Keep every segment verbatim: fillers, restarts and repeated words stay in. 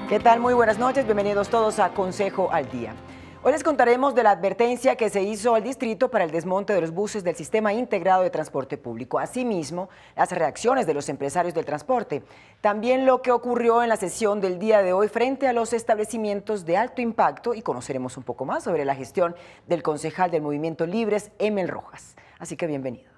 ¿Qué tal? Muy buenas noches, bienvenidos todos a Consejo al Día. Hoy les contaremos de la advertencia que se hizo al distrito para el desmonte de los buses del Sistema Integrado de Transporte Público. Asimismo, las reacciones de los empresarios del transporte. También lo que ocurrió en la sesión del día de hoy frente a los establecimientos de alto impacto, y conoceremos un poco más sobre la gestión del concejal del Movimiento Libres, Emel Rojas. Así que bienvenidos.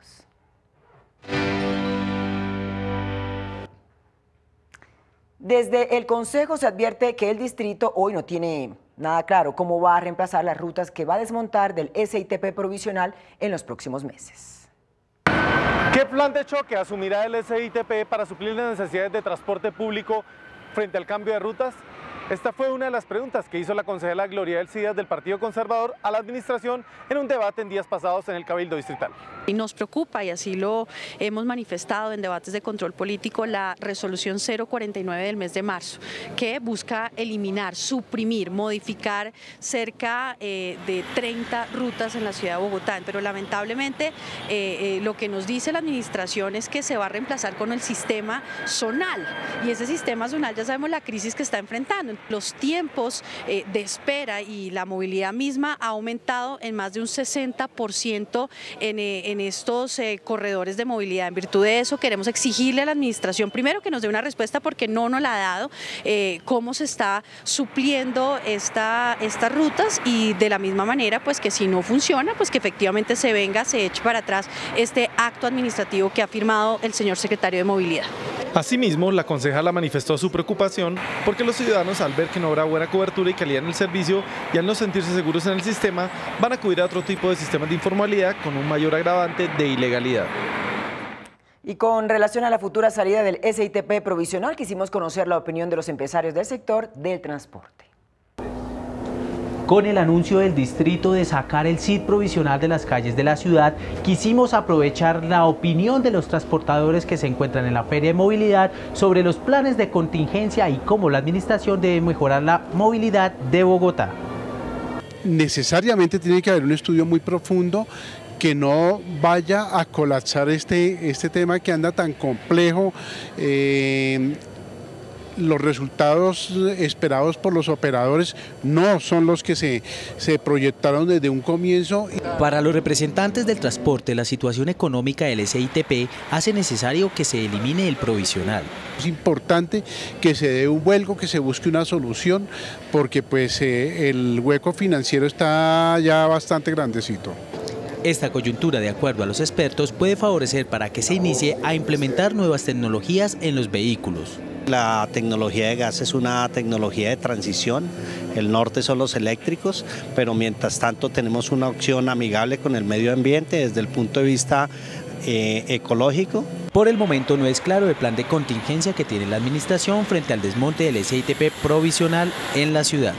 Desde el Consejo se advierte que el distrito hoy no tiene nada claro cómo va a reemplazar las rutas que va a desmontar del S I T P provisional en los próximos meses. ¿Qué plan de choque asumirá el S I T P para suplir las necesidades de transporte público frente al cambio de rutas? Esta fue una de las preguntas que hizo la concejala Gloria Elcidas del Partido Conservador a la administración en un debate en días pasados en el Cabildo Distrital. Y nos preocupa, y así lo hemos manifestado en debates de control político, la resolución cero cuarenta y nueve del mes de marzo, que busca eliminar, suprimir, modificar cerca eh, de treinta rutas en la ciudad de Bogotá. Pero lamentablemente eh, eh, lo que nos dice la administración es que se va a reemplazar con el sistema zonal, y ese sistema zonal ya sabemos la crisis que está enfrentando. Los tiempos eh, de espera y la movilidad misma ha aumentado en más de un sesenta por ciento en, eh, en estos eh, corredores de movilidad. En virtud de eso queremos exigirle a la administración primero que nos dé una respuesta, porque no nos la ha dado, eh, cómo se está supliendo esta, estas rutas, y de la misma manera pues que si no funciona pues que efectivamente se venga, se eche para atrás este acto administrativo que ha firmado el señor secretario de Movilidad. Asimismo, la concejala manifestó su preocupación porque los ciudadanos, al ver que no habrá buena cobertura y calidad en el servicio y al no sentirse seguros en el sistema, van a acudir a otro tipo de sistemas de informalidad con un mayor agravante de ilegalidad. Y con relación a la futura salida del S I T P provisional, quisimos conocer la opinión de los empresarios del sector del transporte. Con el anuncio del distrito de sacar el S I T provisional de las calles de la ciudad, quisimos aprovechar la opinión de los transportadores que se encuentran en la Feria de Movilidad sobre los planes de contingencia y cómo la administración debe mejorar la movilidad de Bogotá. Necesariamente tiene que haber un estudio muy profundo que no vaya a colapsar este, este tema que anda tan complejo. Eh, Los resultados esperados por los operadores no son los que se, se proyectaron desde un comienzo. Para los representantes del transporte, la situación económica del S I T P hace necesario que se elimine el provisional. Es importante que se dé un vuelco, que se busque una solución, porque pues eh, el hueco financiero está ya bastante grandecito. Esta coyuntura, de acuerdo a los expertos, puede favorecer para que se inicie a implementar nuevas tecnologías en los vehículos. La tecnología de gas es una tecnología de transición, el norte son los eléctricos, pero mientras tanto tenemos una opción amigable con el medio ambiente desde el punto de vista eh, ecológico. Por el momento no es claro el plan de contingencia que tiene la administración frente al desmonte del S I T P provisional en la ciudad.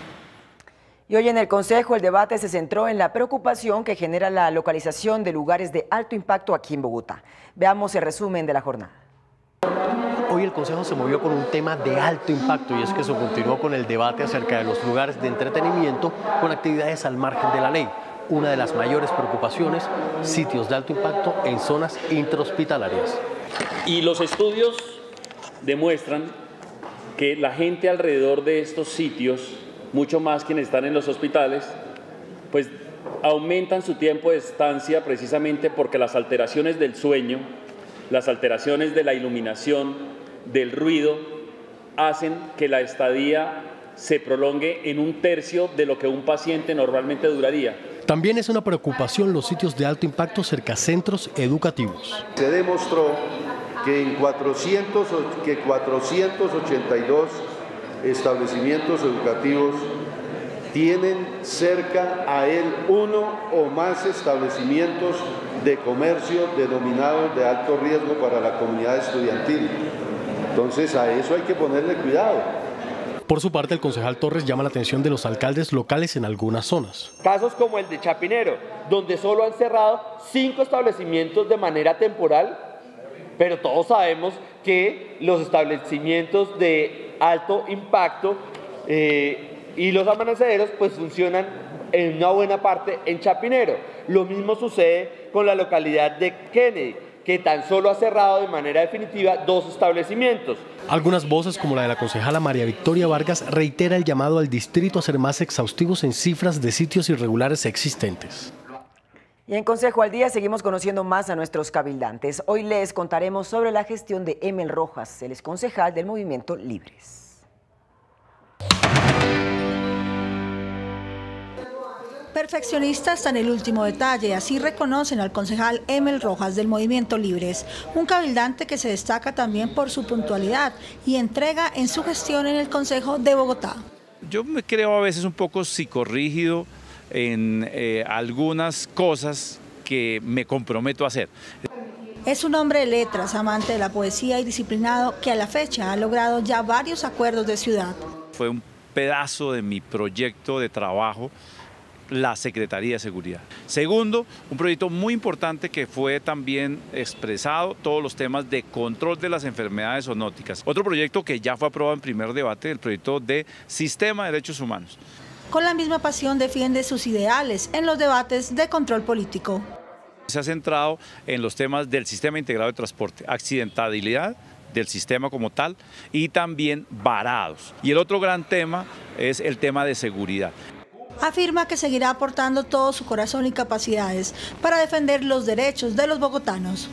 Y hoy en el Consejo el debate se centró en la preocupación que genera la localización de lugares de alto impacto aquí en Bogotá. Veamos el resumen de la jornada. Hoy el Consejo se movió con un tema de alto impacto, y es que se continuó con el debate acerca de los lugares de entretenimiento con actividades al margen de la ley. Una de las mayores preocupaciones, sitios de alto impacto en zonas intrahospitalarias. Y los estudios demuestran que la gente alrededor de estos sitios, mucho más quienes están en los hospitales, pues aumentan su tiempo de estancia precisamente porque las alteraciones del sueño, las alteraciones de la iluminación, del ruido, hacen que la estadía se prolongue en un tercio de lo que un paciente normalmente duraría. También es una preocupación los sitios de alto impacto cerca a centros educativos. Se demostró que en cuatrocientos, que cuatrocientos ochenta y dos establecimientos educativos tienen cerca a él uno o más establecimientos de comercio denominados de alto riesgo para la comunidad estudiantil. Entonces a eso hay que ponerle cuidado. Por su parte, el concejal Torres llama la atención de los alcaldes locales en algunas zonas. Casos como el de Chapinero, donde solo han cerrado cinco establecimientos de manera temporal, pero todos sabemos que los establecimientos de alto impacto eh, y los amaneceros pues funcionan en una buena parte en Chapinero. Lo mismo sucede con la localidad de Kennedy, que tan solo ha cerrado de manera definitiva dos establecimientos. Algunas voces, como la de la concejala María Victoria Vargas, reitera el llamado al distrito a ser más exhaustivos en cifras de sitios irregulares existentes. Y en Consejo al Día seguimos conociendo más a nuestros cabildantes. Hoy les contaremos sobre la gestión de Emel Rojas, el exconcejal del Movimiento Libres. Perfeccionista hasta en el último detalle, así reconocen al concejal Emel Rojas del Movimiento Libres, un cabildante que se destaca también por su puntualidad y entrega en su gestión en el Consejo de Bogotá. Yo me creo a veces un poco psicorrígido en eh, algunas cosas que me comprometo a hacer. Es un hombre de letras, amante de la poesía y disciplinado que a la fecha ha logrado ya varios acuerdos de ciudad. Fue un pedazo de mi proyecto de trabajo la Secretaría de Seguridad. Segundo, un proyecto muy importante que fue también expresado, todos los temas de control de las enfermedades zoonóticas. Otro proyecto que ya fue aprobado en primer debate, el proyecto de Sistema de Derechos Humanos. Con la misma pasión defiende sus ideales en los debates de control político. Se ha centrado en los temas del Sistema Integrado de Transporte, accidentabilidad del sistema como tal y también varados. Y el otro gran tema es el tema de seguridad. Afirma que seguirá aportando todo su corazón y capacidades para defender los derechos de los bogotanos.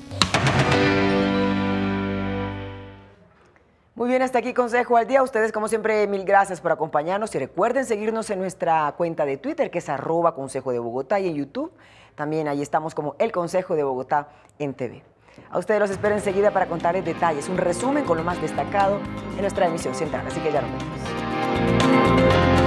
Muy bien, hasta aquí Consejo al Día. Ustedes, como siempre, mil gracias por acompañarnos y recuerden seguirnos en nuestra cuenta de Twitter, que es arroba Consejo de Bogotá, y en YouTube también ahí estamos como El Consejo de Bogotá en T V. A ustedes los espero enseguida para contarles detalles, un resumen con lo más destacado en nuestra emisión central. Así que ya nos vemos.